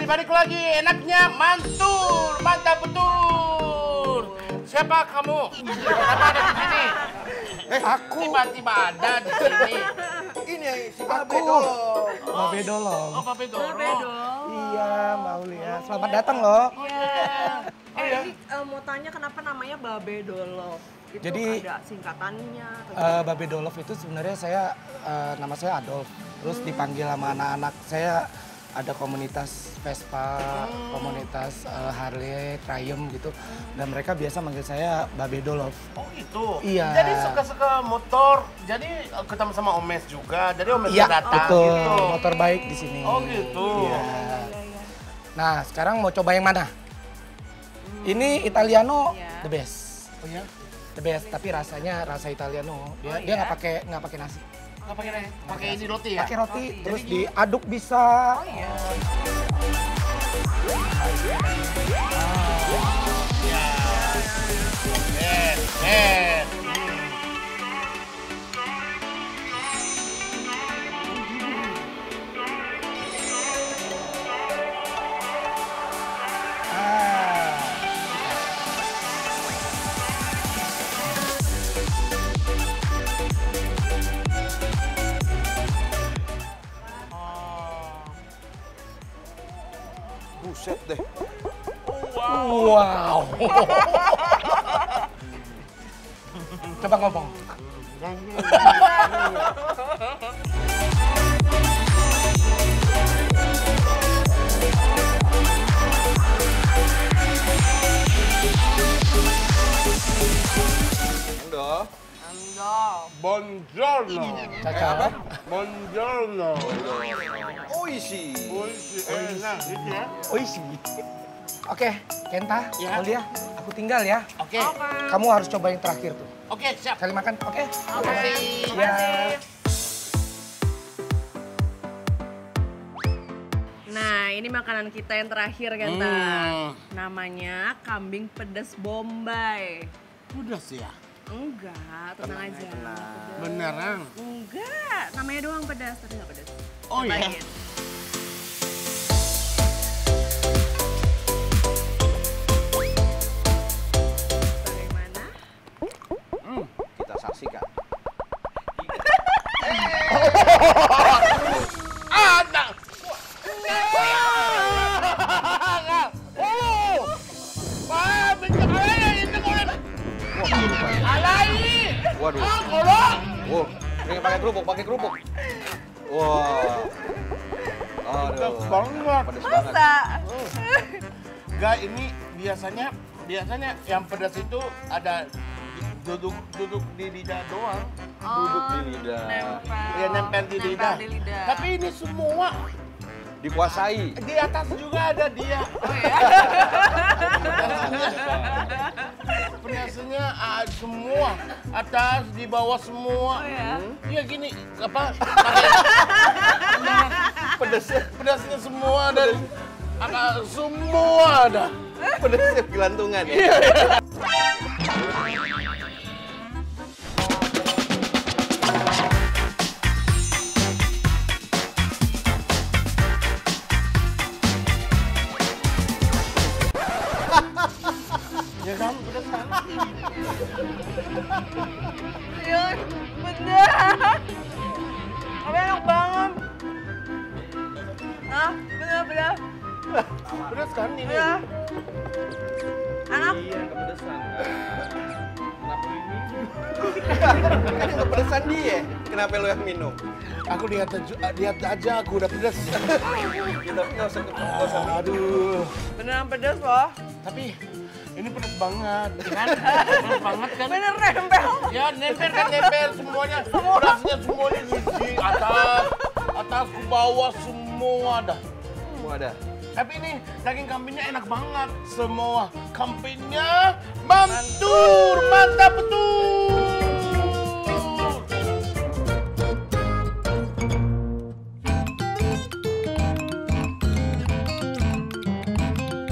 balik lagi enaknya mantul, mantap betul. Siapa kamu? Kenapa ada di sini? Aku. Tiba-tiba ada di sini. Ini si Babe Dolong. Babe Dolong. Oh, Babe Dolong. Iya, Mbak Aulia. Selamat datang loh. Ini mau tanya kenapa namanya Babe Dolong? Itu Jadi, ada singkatannya? Babe Dolong itu sebenarnya nama saya Adolf. Terus dipanggil sama anak-anak saya ada komunitas Vespa, komunitas Harley, Triumph gitu. Dan mereka biasa manggil saya Babe Dolong. Oh gitu? Iya. Jadi suka-suka motor, jadi ketemu sama Omes juga, jadi Omes Iya, datang betul. gitu. Motor baik di sini. Oh gitu? Iya. Nah, sekarang mau coba yang mana? Ini Italiano, Iya. the best. Oh ya? The best, tapi rasanya rasa Italiano. Dia iya? nggak pakai nasi. Nggak pakai ini roti ya? Pakai roti, terus Jadi gini. diaduk bisa. Oh iya. Buset deh. Wow. Coba ngomong. Endo. Buongiorno. Caca apa? Buongiorno. Oishi. Enak gitu ya? Oishi. Oke, Kenta, Ya. Aulia, aku tinggal ya. Oke. Kamu harus coba yang terakhir tuh. Oke, siap. Kali makan, oke? Makasih. Ya. Nah, ini makanan kita yang terakhir kan, namanya kambing pedas Bombay. Udah sih ya? Enggak, tenang aja. Pedas. Beneran? Enggak, namanya doang pedas, tapi nggak pedas. Oh iya? Cobain. Bagaimana? Kita saksikan. Ada! Waduh. Wow, ini pakai kerupuk. Wah. Aduh. Banget. Pedes banget. Masa? Enggak, ini biasanya yang pedas itu ada duduk di lidah doang. Duduk di lidah. Nempel. Ya nempel di lidah. di lidah. Tapi ini semua Dikuasai. di atas juga ada dia. Oh ya? Pedasnya semua, atas, di bawah semua. Oh ya? Iya gini, apa? Pedasnya semua dan semua ada. Pedesnya gelantungan ya. Ya kan, pedas kan? Iya, bener. Tapi enak banget. Ah, bener. Pedas kan ini? Bener. Enak. Iya, kepedesan. Kenapa lu yang minum? Kan yang kepedesan dia. Kenapa lu yang minum? Aku lihat aja, aku udah pedas. Kita nggak usah minum. Aduh. Beneran pedas loh. Tapi ini pedas banget, kan? Pedas banget kan? Bener nempel. Ya nempel semuanya. Pedasnya semuanya di atas ke bawah semua ada. Semua ada. Tapi ini daging kambingnya enak banget. Semua kambingnya mantul, mantap betul.